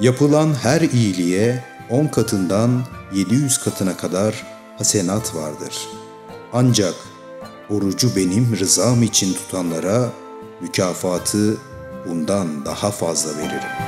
Yapılan her iyiliğe 10 katından 700 katına kadar hasenat vardır. Ancak orucu benim rızam için tutanlara mükafatı bundan daha fazla veririm.